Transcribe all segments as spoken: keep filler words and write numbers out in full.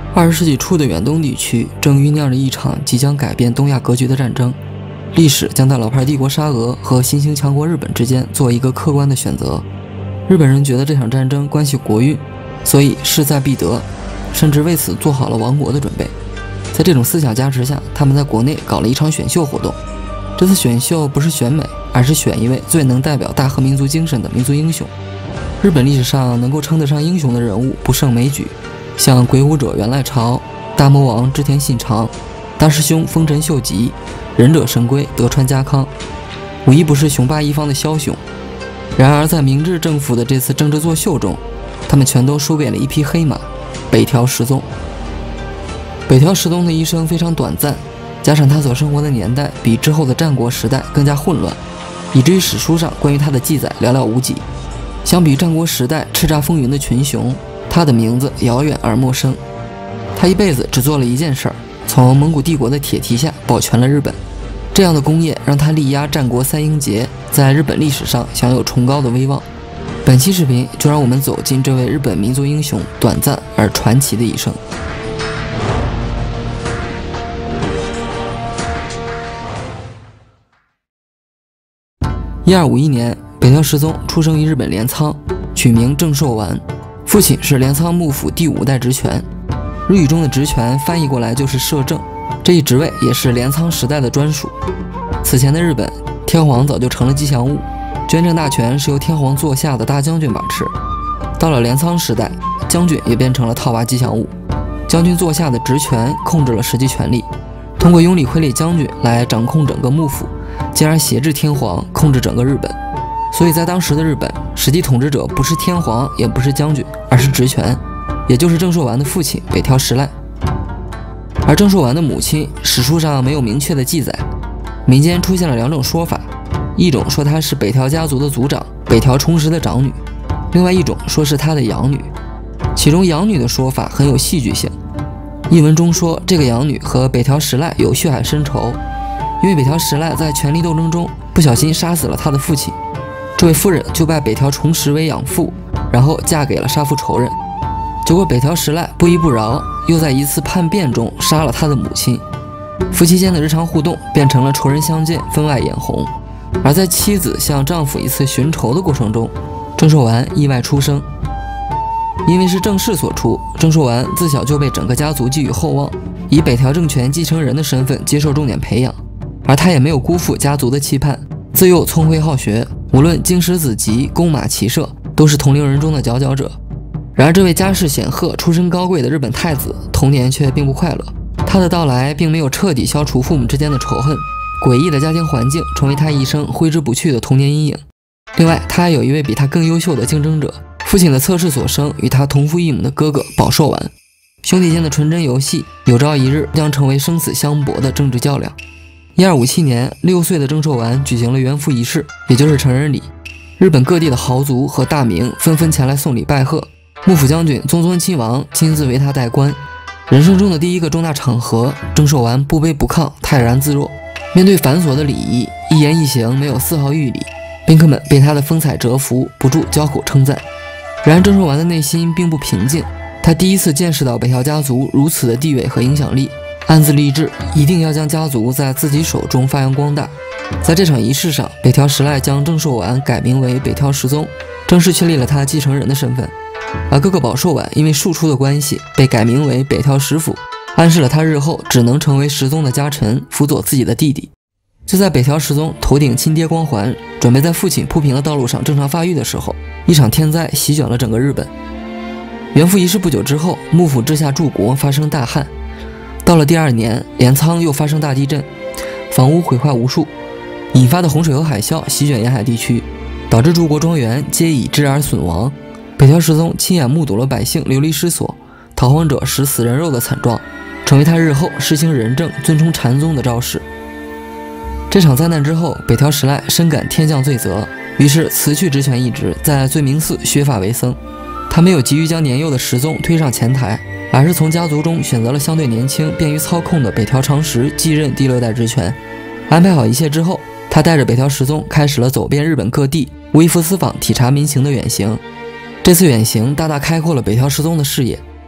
二十世纪初的远东地区正酝酿着一场即将改变东亚格局的战争，历史将在老牌帝国沙俄和新兴强国日本之间做一个客观的选择。日本人觉得这场战争关系国运，所以势在必得，甚至为此做好了亡国的准备。在这种思想加持下，他们在国内搞了一场选秀活动。这次选秀不是选美，而是选一位最能代表大和民族精神的民族英雄。日本历史上能够称得上英雄的人物不胜枚举，像鬼武者源赖朝、大魔王织田信长、大师兄丰臣秀吉、忍者神龟德川家康，无一不是雄霸一方的枭雄。然而在明治政府的这次政治作秀中，他们全都输给了一匹黑马北条时宗。北条时宗的一生非常短暂，加上他所生活的年代比之后的战国时代更加混乱，以至于史书上关于他的记载寥寥无几。相比战国时代叱咤风云的群雄，他的名字遥远而陌生。他一辈子只做了一件事儿，从蒙古帝国的铁蹄下保全了日本。这样的功业让他力压战国三英杰，在日本历史上享有崇高的威望。本期视频就让我们走进这位日本民族英雄短暂而传奇的一生。一二五一年，北条时宗出生于日本镰仓，取名正寿丸，父亲是镰仓幕府第五代职权。日语中的职权翻译过来就是摄政，这一职位也是镰仓时代的专属。此前的日本，天皇早就成了吉祥物，捐政大权是由天皇座下的大将军把持。到了镰仓时代，将军也变成了套娃吉祥物，将军座下的职权控制了实际权力，通过拥立傀儡将军来掌控整个幕府，进而挟制天皇控制整个日本。所以在当时的日本，实际统治者不是天皇也不是将军，而是职权，也就是正寿丸的父亲北条时赖。而正寿丸的母亲史书上没有明确的记载，民间出现了两种说法，一种说她是北条家族的族长北条重实的长女，另外一种说是她的养女。其中养女的说法很有戏剧性，译文中说这个养女和北条时赖有血海深仇，因为北条时赖在权力斗争中不小心杀死了他的父亲，这位夫人就拜北条重实为养父，然后嫁给了杀父仇人。结果北条时赖不依不饶，又在一次叛变中杀了他的母亲，夫妻间的日常互动变成了仇人相见分外眼红。而在妻子向丈夫一次寻仇的过程中，正寿丸意外出生。因为是正室所出，正寿丸自小就被整个家族寄予厚望，以北条政权继承人的身份接受重点培养，而他也没有辜负家族的期盼，自幼聪慧好学，无论经史子集、弓马骑射，都是同龄人中的佼佼者。然而这位家世显赫、出身高贵的日本太子，童年却并不快乐。他的到来并没有彻底消除父母之间的仇恨，诡异的家庭环境成为他一生挥之不去的童年阴影。另外，他还有一位比他更优秀的竞争者，父亲的侧室所生与他同父异母的哥哥保寿丸。兄弟间的纯真游戏，有朝一日将成为生死相搏的政治较量。一二五七年，六岁的正寿丸举行了元服仪式，也就是成人礼。日本各地的豪族和大名纷纷前来送礼拜贺，幕府将军宗尊亲王亲自为他戴冠。人生中的第一个重大场合，正寿丸不卑不亢，泰然自若。面对繁琐的礼仪，一言一行没有丝毫逾礼，宾客们被他的风采折服，不住交口称赞。然而正寿丸的内心并不平静，他第一次见识到北条家族如此的地位和影响力，暗自立志一定要将家族在自己手中发扬光大。在这场仪式上，北条时赖将正寿丸改名为北条时宗，正式确立了他继承人的身份。而哥哥保寿丸因为庶出的关系被改名为北条时辅，暗示了他日后只能成为时宗的家臣，辅佐自己的弟弟。就在北条时宗头顶亲爹光环，准备在父亲铺平的道路上正常发育的时候，一场天灾席卷了整个日本。元服仪式不久之后，幕府治下诸国发生大旱。到了第二年，镰仓又发生大地震，房屋毁坏无数，引发的洪水和海啸席卷沿海地区，导致诸国庄园皆以之而损亡。北条时宗亲眼目睹了百姓流离失所、逃荒者食死人肉的惨状，成为他日后实行仁政、尊崇禅宗的招式。这场灾难之后，北条时赖深感天降罪责，于是辞去职权一职，在罪明寺削发为僧。他没有急于将年幼的时宗推上前台，而是从家族中选择了相对年轻、便于操控的北条长实继任第六代职权。安排好一切之后，他带着北条时宗开始了走遍日本各地、微服私访、体察民情的远行。这次远行大大开阔了北条时宗的视野，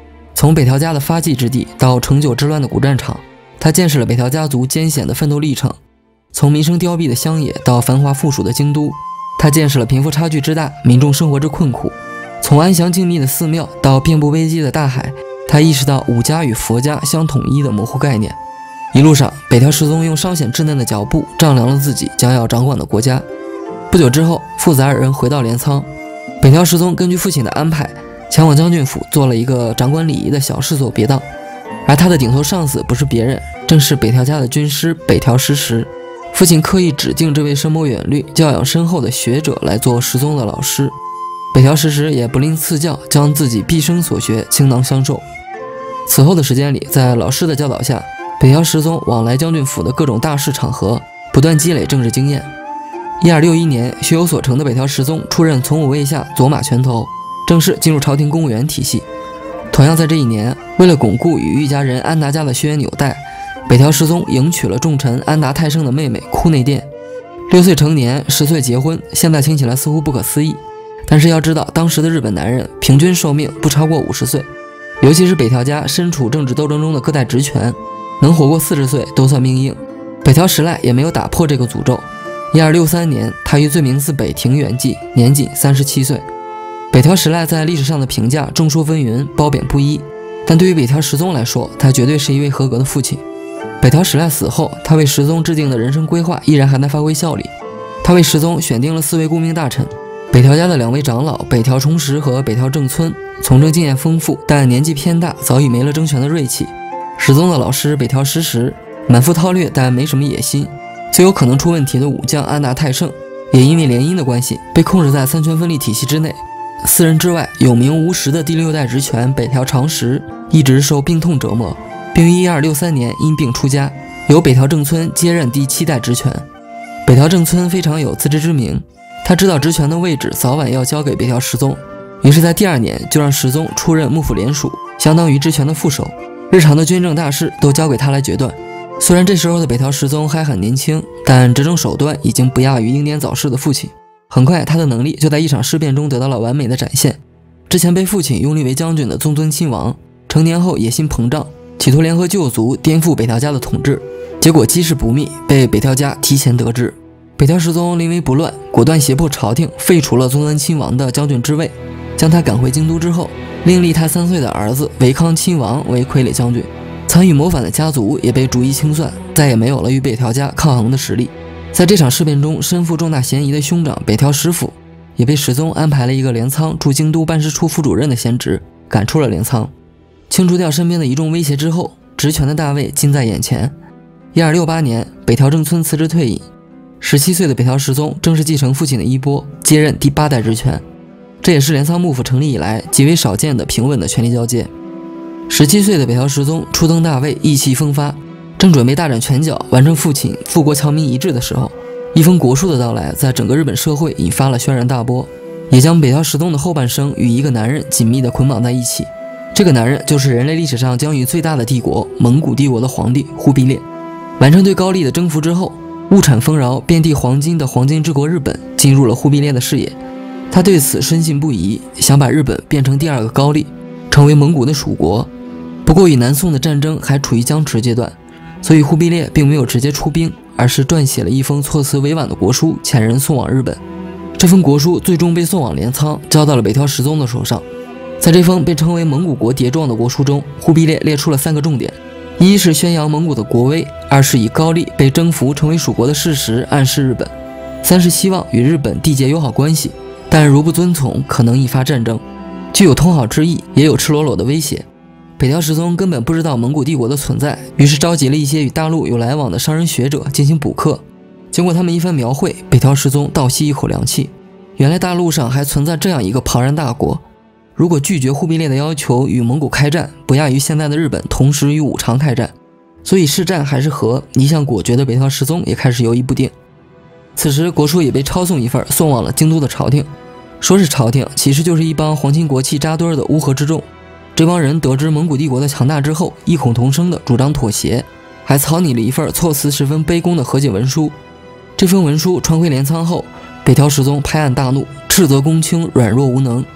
从北条家的发迹之地到成久之乱的古战场，他见识了北条家族艰险的奋斗历程；从民生凋敝的乡野到繁华富庶的京都，他见识了贫富差距之大、民众生活之困苦；从安详静谧的寺庙到遍布危机的大海，他意识到武家与佛家相统一的模糊概念。一路上，北条时宗用稍显稚嫩的脚步丈量了自己将要掌管的国家。不久之后，父子二人回到镰仓，北条时宗根据父亲的安排，前往将军府做了一个掌管礼仪的小侍做别当，而他的顶头上司不是别人，正是北条家的军师北条时实。父亲刻意指定这位深谋远虑、教养深厚的学者来做时宗的老师，北条时实也不吝赐教，将自己毕生所学倾囊相授。此后的时间里，在老师的教导下，北条时宗往来将军府的各种大事场合，不断积累政治经验。一二六一年，学有所成的北条时宗出任从武卫下左马拳头，正式进入朝廷公务员体系。同样在这一年，为了巩固与御家人安达家的血缘纽带，北条时宗迎娶了重臣安达泰盛的妹妹库内殿。六岁成年，十岁结婚，现在听起来似乎不可思议，但是要知道，当时的日本男人平均寿命不超过五十岁，尤其是北条家身处政治斗争中的各代职权，能活过四十岁都算命硬。北条时赖也没有打破这个诅咒。一二六三年，他于罪名寺北庭圆寂，年仅三十七岁。北条时赖在历史上的评价众说纷纭，褒贬不一，但对于北条时宗来说，他绝对是一位合格的父亲。北条时赖死后，他为时宗制定的人生规划依然还在发挥效力。他为时宗选定了四位顾命大臣，北条家的两位长老北条重实和北条正村，从政经验丰富，但年纪偏大，早已没了争权的锐气。时宗的老师北条时实，满腹韬略但没什么野心。最有可能出问题的武将安达泰盛，也因为联姻的关系，被控制在三权分立体系之内。四人之外，有名无实的第六代职权北条长实一直受病痛折磨，并于一二六三年因病出家，由北条正村接任第七代职权。北条正村非常有自知之明，他知道职权的位置早晚要交给北条时宗，于是在第二年就让时宗出任幕府联署，相当于职权的副手，日常的军政大事都交给他来决断。虽然这时候的北条时宗还很年轻，但执政手段已经不亚于英年早逝的父亲。很快，他的能力就在一场事变中得到了完美的展现。之前被父亲拥立为将军的宗尊亲王，成年后野心膨胀，企图联合旧族颠覆北条家的统治，结果机事不密，被北条家提前得知。北条时宗临危不乱，果断胁迫朝廷废除了宗尊亲王的将军之位，将他赶回京都之后，另立他三岁的儿子维康亲王为傀儡将军。参与谋反的家族也被逐一清算，再也没有了与北条家抗衡的实力。在这场事变中，身负重大嫌疑的兄长北条时辅也被时宗安排了一个镰仓驻京都办事处副主任的闲职，赶出了镰仓。清除掉身边的一众威胁之后，职权的大位近在眼前。一二六八年，北条正村辞职退隐，十七岁的北条时宗正式继承父亲的衣钵，接任第八代职权。这也是镰仓幕府成立以来极为少见的平稳的权力交接。十七岁的北条时宗初登大位，意气风发，正准备大展拳脚，完成父亲富国强民遗志的时候，一封国书的到来，在整个日本社会引发了轩然大波，也将北条时宗的后半生与一个男人紧密地捆绑在一起。这个男人就是人类历史上疆域最大的帝国蒙古帝国的皇帝忽必烈。完成对高丽的征服之后，物产丰饶、遍地黄金的黄金之国日本进入了忽必烈的视野。他对此深信不疑，想把日本变成第二个高丽，成为蒙古的属国。不过与南宋的战争还处于僵持阶段，所以忽必烈并没有直接出兵，而是撰写了一封措辞委婉的国书，遣人送往日本。这封国书最终被送往镰仓，交到了北条时宗的手上。在这封被称为蒙古国谍状的国书中，忽必烈列出了三个重点：一是宣扬蒙古的国威，二是以高丽被征服成为属国的事实暗示日本，三是希望与日本缔结友好关系，但如不遵从，可能引发战争，具有通好之意，也有赤裸裸的威胁。北条时宗根本不知道蒙古帝国的存在，于是召集了一些与大陆有来往的商人学者进行补课。经过他们一番描绘，北条时宗倒吸一口凉气，原来大陆上还存在这样一个庞然大国，如果拒绝忽必烈的要求与蒙古开战，不亚于现在的日本同时与武昌开战。所以是战还是和，一向果决的北条时宗也开始犹豫不定。此时国书也被抄送一份，送往了京都的朝廷。说是朝廷，其实就是一帮皇亲国戚扎堆的乌合之众。这帮人得知蒙古帝国的强大之后，异口同声的主张妥协，还草拟了一份措辞十分卑躬的和解文书。这份文书传回镰仓后，北条时宗拍案大怒，斥责公卿软弱无能。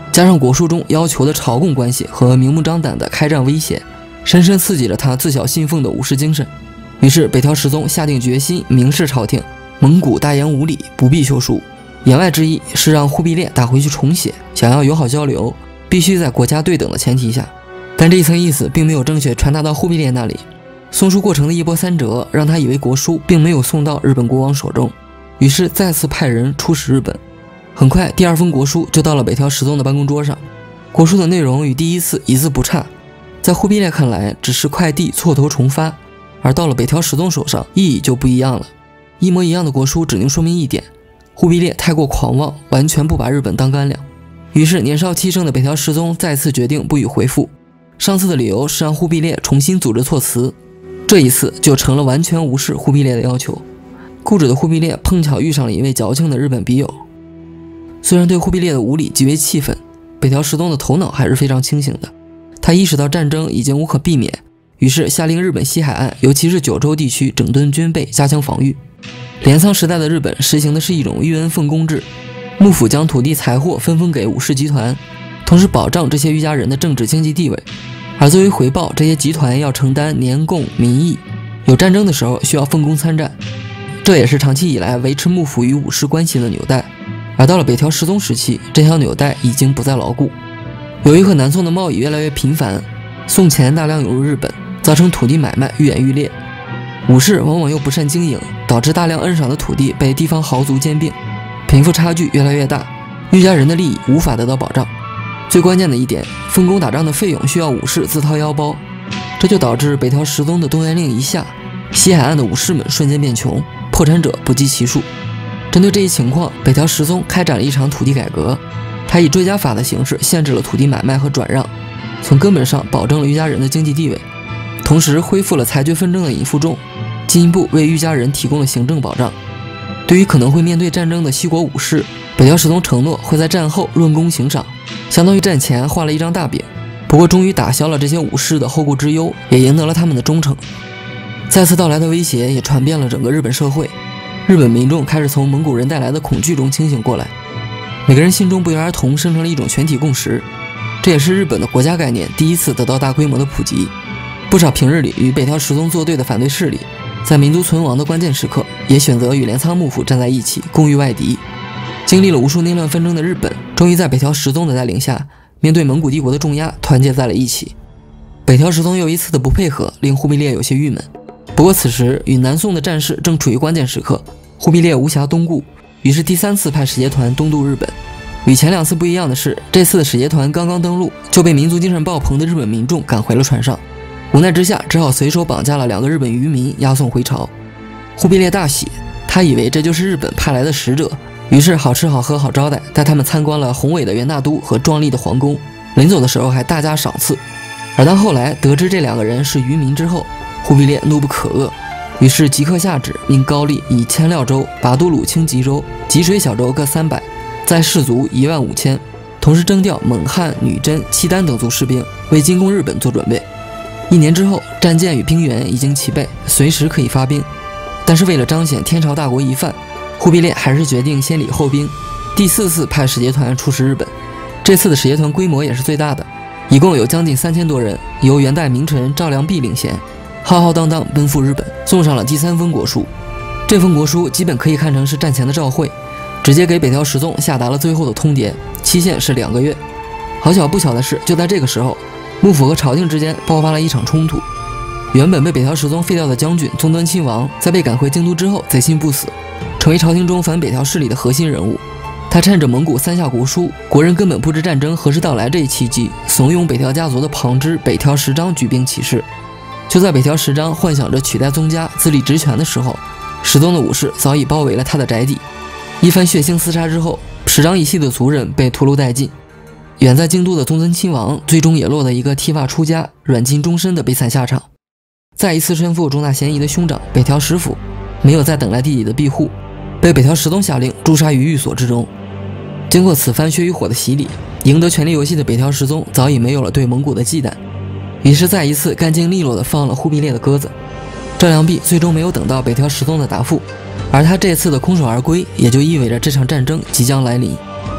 加上国书中要求的朝贡关系和明目张胆的开战威胁，深深刺激了他自小信奉的武士精神。于是北条时宗下定决心明示朝廷，蒙古大言无礼，不必修书。言外之意是让忽必烈打回去重写，想要友好交流，必须在国家对等的前提下。但这一层意思并没有正确传达到忽必烈那里。送书过程的一波三折，让他以为国书并没有送到日本国王手中，于是再次派人出使日本。很快，第二封国书就到了北条时宗的办公桌上。国书的内容与第一次一字不差，在忽必烈看来只是快递错头重发，而到了北条时宗手上，意义就不一样了。一模一样的国书只能说明一点：忽必烈太过狂妄，完全不把日本当干粮。于是年少气盛的北条时宗再次决定不予回复。上次的理由是让忽必烈重新组织措辞，这一次就成了完全无视忽必烈的要求。固执的忽必烈碰巧遇上了一位矫情的日本笔友。虽然对忽必烈的无礼极为气愤，北条时宗的头脑还是非常清醒的。他意识到战争已经无可避免，于是下令日本西海岸，尤其是九州地区整顿军备，加强防御。镰仓时代的日本实行的是一种裕恩奉公制，幕府将土地财货分封给武士集团，同时保障这些御家人的政治经济地位。而作为回报，这些集团要承担年贡民役，有战争的时候需要奉公参战，这也是长期以来维持幕府与武士关系的纽带。而到了北条时宗时期，这条纽带已经不再牢固。由于和南宋的贸易越来越频繁，宋钱大量涌入日本，造成土地买卖愈演愈烈。武士往往又不善经营，导致大量恩赏的土地被地方豪族兼并，贫富差距越来越大，御家人的利益无法得到保障。最关键的一点，奉公打仗的费用需要武士自掏腰包，这就导致北条时宗的动员令一下，西海岸的武士们瞬间变穷，破产者不计其数。针对这一情况，北条时宗开展了一场土地改革，他以追加法的形式限制了土地买卖和转让，从根本上保证了御家人的经济地位，同时恢复了裁决纷争的引付重，进一步为御家人提供了行政保障。对于可能会面对战争的西国武士，北条时宗承诺会在战后论功行赏，相当于战前画了一张大饼。不过终于打消了这些武士的后顾之忧，也赢得了他们的忠诚。再次到来的威胁也传遍了整个日本社会，日本民众开始从蒙古人带来的恐惧中清醒过来，每个人心中不约而同生成了一种全体共识，这也是日本的国家概念第一次得到大规模的普及。不少平日里与北条时宗作对的反对势力，在民族存亡的关键时刻，也选择与镰仓幕府站在一起，共御外敌。经历了无数内乱纷争的日本，终于在北条时宗的带领下，面对蒙古帝国的重压，团结在了一起。北条时宗又一次的不配合，令忽必烈有些郁闷。不过此时与南宋的战事正处于关键时刻，忽必烈无暇东顾，于是第三次派使节团东渡日本。与前两次不一样的是，这次的使节团刚刚登陆，就被民族精神爆棚的日本民众赶回了船上。无奈之下，只好随手绑架了两个日本渔民，押送回朝。忽必烈大喜，他以为这就是日本派来的使者，于是好吃好喝好招待，带他们参观了宏伟的元大都和壮丽的皇宫，临走的时候还大加赏赐。而当后来得知这两个人是渔民之后，忽必烈怒不可遏，于是即刻下旨，命高丽以千料州、把都鲁清吉州、吉水小州各三百，再士卒一万五千，同时征调蒙汉、女真、契丹等族士兵，为进攻日本做准备。一年之后，战舰与兵员已经齐备，随时可以发兵。但是为了彰显天朝大国一范，忽必烈还是决定先礼后兵，第四次派使节团出使日本。这次的使节团规模也是最大的，一共有将近三千多人，由元代名臣赵良弼领衔，浩浩荡荡奔赴日本，送上了第三封国书。这封国书基本可以看成是战前的照会，直接给北条时宗下达了最后的通牒，期限是两个月。好巧不巧的是，就在这个时候，幕府和朝廷之间爆发了一场冲突。原本被北条时宗废掉的将军宗敦亲王，在被赶回京都之后贼心不死，成为朝廷中反北条势力的核心人物。他趁着蒙古三下国书，国人根本不知战争何时到来这一契机，怂恿北条家族的旁支北条时章举兵起事。就在北条时章幻想着取代宗家自立职权的时候，时宗的武士早已包围了他的宅邸。一番血腥厮杀之后，时章一系的族人被屠戮殆尽。远在京都的宗敦亲王最终也落得一个剃发出家、软禁终身的悲惨下场。再一次身负重大嫌疑的兄长北条时府，没有再等来弟弟的庇护，被北条时宗下令诛杀于寓所之中。经过此番血与火的洗礼，赢得权力游戏的北条时宗早已没有了对蒙古的忌惮，于是再一次干净利落地放了忽必烈的鸽子。赵良弼最终没有等到北条时宗的答复，而他这次的空手而归，也就意味着这场战争即将来临。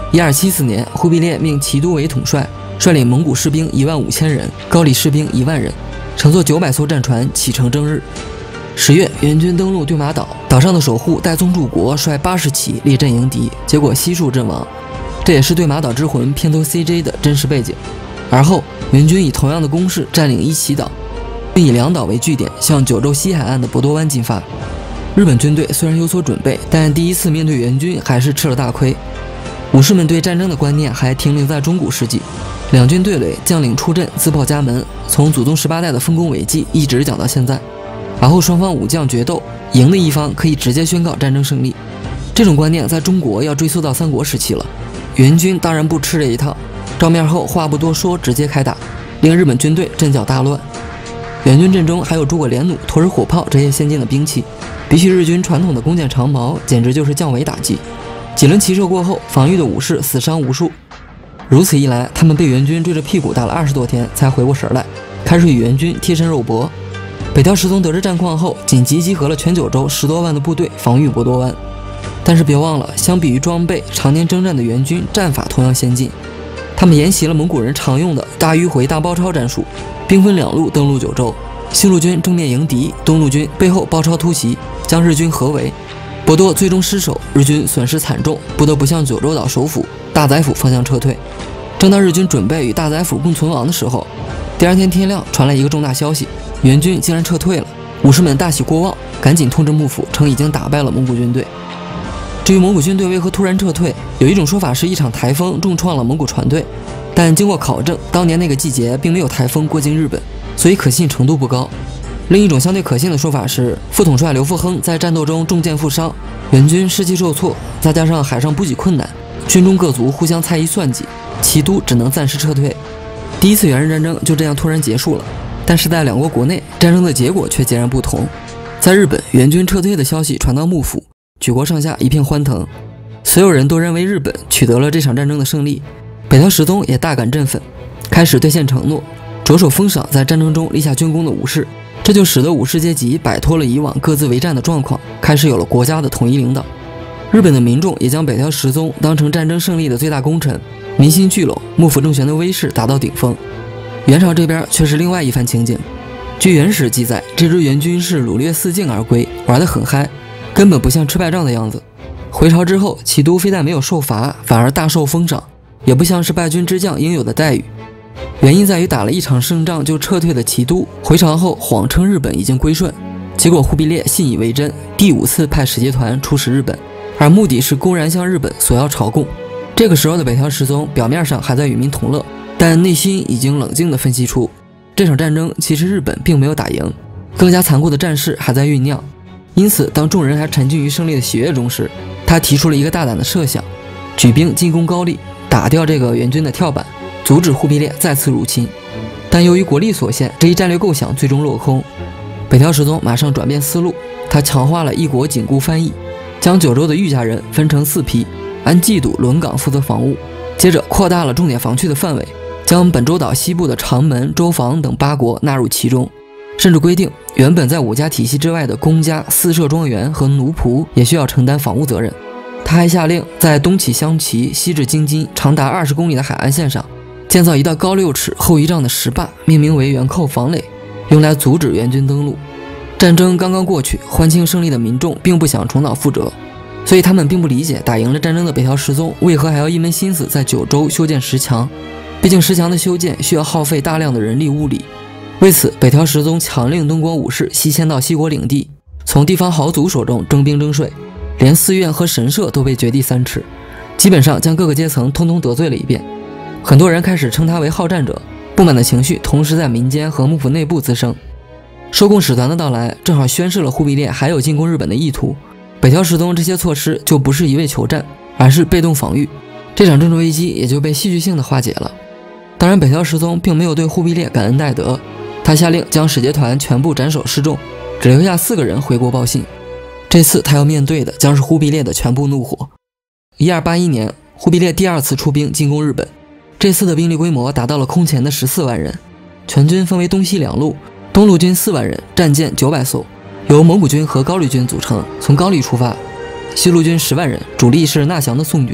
一二七四年，忽必烈命齐都为统帅，率领蒙古士兵一万五千人，高丽士兵一万人，乘坐九百艘战船启程征日。十月，援军登陆对马岛，岛上的守护戴宗柱国率八十骑列阵迎敌，结果悉数阵亡。这也是对马岛之魂片头 C J 的真实背景。而后，援军以同样的攻势占领伊祁岛，并以两岛为据点，向九州西海岸的博多湾进发。日本军队虽然有所准备，但第一次面对援军还是吃了大亏。武士们对战争的观念还停留在中古世纪，两军对垒，将领出阵，自报家门，从祖宗十八代的丰功伟绩一直讲到现在。而后双方武将决斗，赢的一方可以直接宣告战争胜利。这种观念在中国要追溯到三国时期了。援军当然不吃这一套，照面后话不多说，直接开打，令日本军队阵脚大乱。援军阵中还有诸葛连弩、陀尔火炮这些先进的兵器，比起日军传统的弓箭长矛，简直就是降维打击。几轮齐射过后，防御的武士死伤无数。如此一来，他们被援军追着屁股打了二十多天，才回过神来，开始与援军贴身肉搏。北条时宗得知战况后，紧急集合了全九州十多万的部队防御博多湾。但是别忘了，相比于装备常年征战的援军，战法同样先进。他们沿袭了蒙古人常用的大迂回大包抄战术，兵分两路登陆九州。西路军正面迎敌，东路军背后包抄突袭，将日军合围。博多最终失守，日军损失惨重，不得不向九州岛首府大宰府方向撤退。正当日军准备与大宰府共存亡的时候，第二天天亮传来一个重大消息，援军竟然撤退了。武士们大喜过望，赶紧通知幕府称已经打败了蒙古军队。至于蒙古军队为何突然撤退，有一种说法是一场台风重创了蒙古船队，但经过考证，当年那个季节并没有台风过境日本，所以可信程度不高。另一种相对可信的说法是，副统帅刘复亨在战斗中中箭负伤，援军士气受挫，再加上海上补给困难，军中各族互相猜疑算计，齐都只能暂时撤退。第一次元日战争就这样突然结束了。但是在两国国内，战争的结果却截然不同。在日本，援军撤退的消息传到幕府，举国上下一片欢腾，所有人都认为日本取得了这场战争的胜利。北条时宗也大感振奋，开始兑现承诺，着手封赏在战争中立下军功的武士。这就使得武士阶级摆脱了以往各自为战的状况，开始有了国家的统一领导。日本的民众也将北条时宗当成战争胜利的最大功臣，民心聚拢，幕府政权的威势达到顶峰。元朝这边却是另外一番情景。据元史记载，这支援军是掳掠四境而归，玩得很嗨，根本不像吃败仗的样子。回朝之后，齐都非但没有受罚，反而大受封赏，也不像是败军之将应有的待遇。原因在于打了一场胜仗就撤退的齐都，回朝后谎称日本已经归顺，结果忽必烈信以为真，第五次派使节团出使日本，而目的是公然向日本索要朝贡。这个时候的北条时宗表面上还在与民同乐，但内心已经冷静地分析出，这场战争其实日本并没有打赢，更加残酷的战事还在酝酿。因此，当众人还沉浸于胜利的喜悦中时，他提出了一个大胆的设想，举兵进攻高丽，打掉这个援军的跳板，阻止忽必烈再次入侵。但由于国力所限，这一战略构想最终落空。北条时宗马上转变思路，他强化了一国紧固翻译，将九州的御家人分成四批，按冀堵、轮岗负责防务，接着扩大了重点防区的范围，将本州岛西部的长门、周防等八国纳入其中，甚至规定原本在武家体系之外的公家、私设庄园和奴仆也需要承担防务责任。他还下令在东起香崎、西至京津长达二十公里的海岸线上建造一道高六尺、厚一丈的石坝，命名为元寇防垒，用来阻止援军登陆。战争刚刚过去，欢庆胜利的民众并不想重蹈覆辙，所以他们并不理解打赢了战争的北条时宗为何还要一门心思在九州修建石墙。毕竟石墙的修建需要耗费大量的人力物力。为此，北条时宗强令东国武士西迁到西国领地，从地方豪族手中征兵征税，连寺院和神社都被掘地三尺，基本上将各个阶层通通得罪了一遍。很多人开始称他为好战者，不满的情绪同时在民间和幕府内部滋生。收贡使团的到来正好宣示了忽必烈还有进攻日本的意图。北条时宗这些措施就不是一味求战，而是被动防御，这场政治危机也就被戏剧性的化解了。当然，北条时宗并没有对忽必烈感恩戴德，他下令将使节团全部斩首示众，只留下四个人回国报信。这次他要面对的将是忽必烈的全部怒火。一二八一年，忽必烈第二次出兵进攻日本，这次的兵力规模达到了空前的十四万人，全军分为东西两路，东路军四万人，战舰九百艘，由蒙古军和高丽军组成，从高丽出发；西路军十万人，主力是纳降的宋军，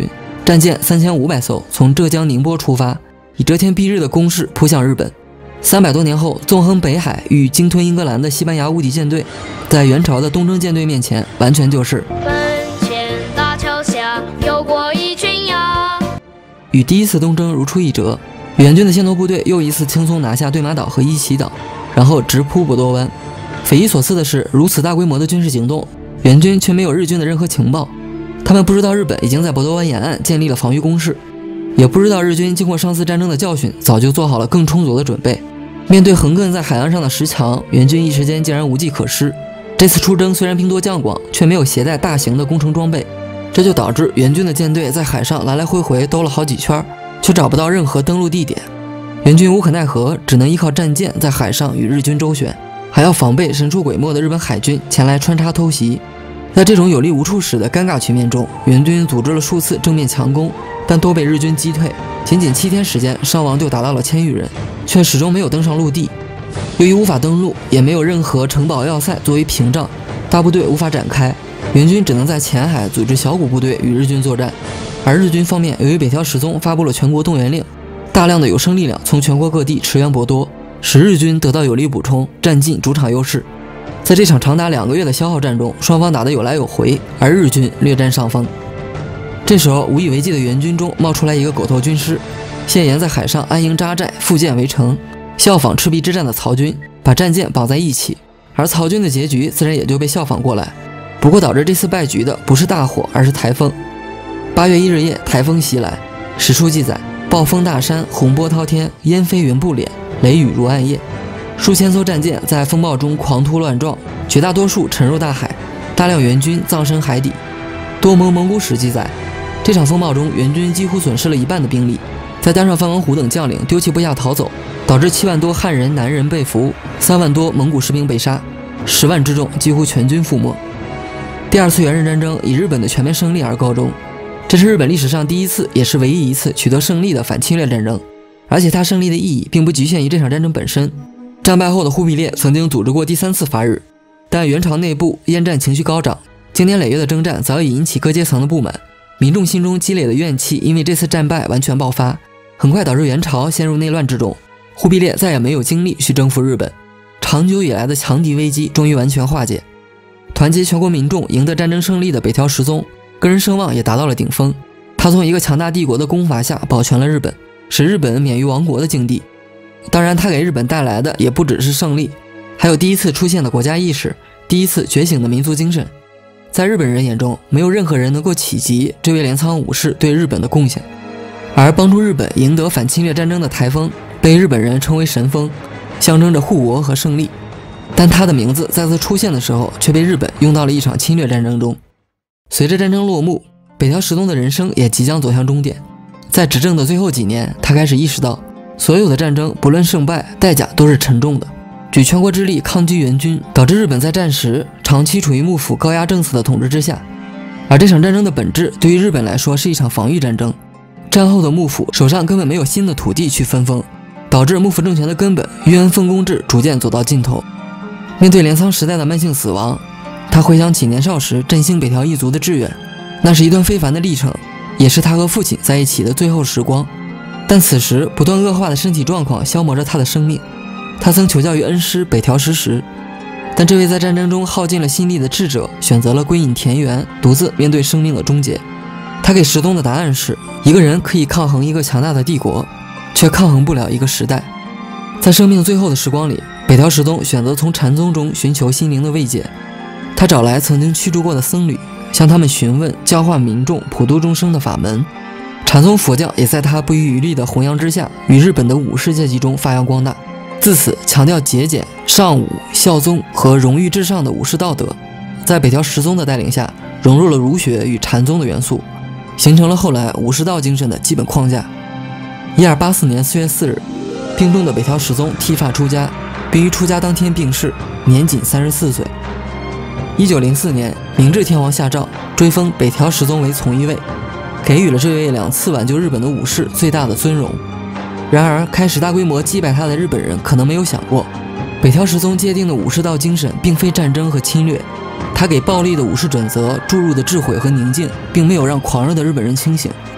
战舰三千五百艘从浙江宁波出发，以遮天蔽日的攻势扑向日本。三百多年后，纵横北海与鲸吞英格兰的西班牙无敌舰队，在元朝的东征舰队面前，完全就是门前大桥下游过一群鸭。 与第一次东征如出一辙。元军的先头部队又一次轻松拿下对马岛和伊奇岛，然后直扑博多湾。匪夷所思的是，如此大规模的军事行动，元军却没有日军的任何情报。他们不知道日本已经在博多湾沿岸建立了防御工事，也不知道日军经过上次战争的教训，早就做好了更充足的准备。面对横亘在海岸上的石墙，元军一时间竟然无计可施。这次出征虽然兵多将广，却没有携带大型的工程装备，这就导致元军的舰队在海上来来回回兜了好几圈，却找不到任何登陆地点。元军无可奈何，只能依靠战舰在海上与日军周旋，还要防备神出鬼没的日本海军前来穿插偷袭。在这种有力无处使的尴尬局面中，元军组织了数次正面强攻，但都被日军击退。仅仅七天时间，伤亡就达到了千余人，却始终没有登上陆地。由于无法登陆，也没有任何城堡要塞作为屏障，大部队无法展开，元军只能在前海组织小股部队与日军作战。而日军方面，由于北条时宗发布了全国动员令，大量的有生力量从全国各地驰援博多，使日军得到有力补充，占尽主场优势。在这场长达两个月的消耗战中，双方打得有来有回，而日军略占上风。这时候，无以为继的元军中冒出来一个狗头军师，谢岩在海上安营扎寨，复建围城，效仿赤壁之战的曹军，把战舰绑在一起，而曹军的结局自然也就被效仿过来。不过导致这次败局的不是大火，而是台风。八月一日夜，台风袭来，史书记载，暴风大山，洪波滔天，烟飞云不敛，雷雨如暗夜。数千艘战舰在风暴中狂突乱撞，绝大多数沉入大海，大量元军葬身海底。多蒙蒙古史记载，这场风暴中，元军几乎损失了一半的兵力，再加上范文虎等将领丢弃部下逃走，导致七万多汉人、男人被俘，三万多蒙古士兵被杀，十万之众几乎全军覆没。第二次元日战争以日本的全面胜利而告终，这是日本历史上第一次，也是唯一一次取得胜利的反侵略战争。而且它胜利的意义并不局限于这场战争本身。战败后的忽必烈曾经组织过第三次伐日，但元朝内部厌战情绪高涨，经年累月的征战早已引起各阶层的不满，民众心中积累的怨气因为这次战败完全爆发，很快导致元朝陷入内乱之中。忽必烈再也没有精力去征服日本，长久以来的强敌危机终于完全化解。团结全国民众赢得战争胜利的北条时宗，个人声望也达到了顶峰。他从一个强大帝国的攻伐下保全了日本，使日本免于亡国的境地。当然，他给日本带来的也不只是胜利，还有第一次出现的国家意识，第一次觉醒的民族精神。在日本人眼中，没有任何人能够企及这位镰仓武士对日本的贡献。而帮助日本赢得反侵略战争的台风，被日本人称为神风，象征着护国和胜利。但他的名字再次出现的时候，却被日本用到了一场侵略战争中。随着战争落幕，北条时宗的人生也即将走向终点。在执政的最后几年，他开始意识到，所有的战争不论胜败，代价都是沉重的。举全国之力抗击元军，导致日本在战时长期处于幕府高压政策的统治之下。而这场战争的本质对于日本来说是一场防御战争。战后的幕府手上根本没有新的土地去分封，导致幕府政权的根本裕恩分公制逐渐走到尽头。面对镰仓时代的慢性死亡，他回想起年少时振兴北条一族的志愿，那是一段非凡的历程，也是他和父亲在一起的最后时光。但此时不断恶化的身体状况消磨着他的生命。他曾求教于恩师北条时时，但这位在战争中耗尽了心力的智者选择了归隐田园，独自面对生命的终结。他给石宗的答案是，一个人可以抗衡一个强大的帝国，却抗衡不了一个时代。在生命最后的时光里，北条时宗选择从禅宗中寻求心灵的慰藉。他找来曾经驱逐过的僧侣，向他们询问教化民众普度众生的法门。禅宗佛教也在他不遗余力的弘扬之下，与日本的武士阶级中发扬光大。自此强调节俭、尚武、孝宗和荣誉至上的武士道德，在北条时宗的带领下，融入了儒学与禅宗的元素，形成了后来武士道精神的基本框架。一二八四年四月四日，病重的北条时宗剃发出家，并于出家当天病逝，年仅三十四岁。一九零四年，明治天皇下诏追封北条时宗为从一位，给予了这位两次挽救日本的武士最大的尊荣。然而，开始大规模击败他的日本人可能没有想过，北条时宗界定的武士道精神并非战争和侵略，他给暴力的武士准则注入的智慧和宁静，并没有让狂热的日本人清醒。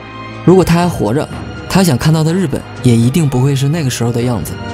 如果他还活着，他想看到的日本也一定不会是那个时候的样子。